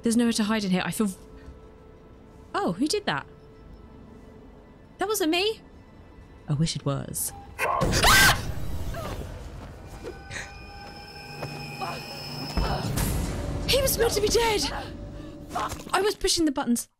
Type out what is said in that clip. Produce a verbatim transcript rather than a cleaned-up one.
There's nowhere to hide in here. I feel... Oh, who did that? That wasn't me. I wish it was. Ah! He was meant to be dead. I was pushing the buttons.